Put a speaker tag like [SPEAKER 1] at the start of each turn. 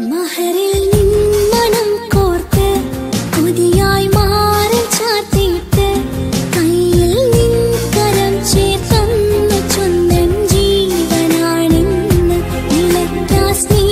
[SPEAKER 1] മഹറിൽ നിന്മണം കോർത്ത് കൊതിയായി മാറിൽ ചാർത്തിയിട്ട് കയ്യിൽ നിൻ കരം ചേർത്തന്നു ചൊന്നൻ ജീവനാണിന്ന് നിലയ്ക്കാ സ്നേഹ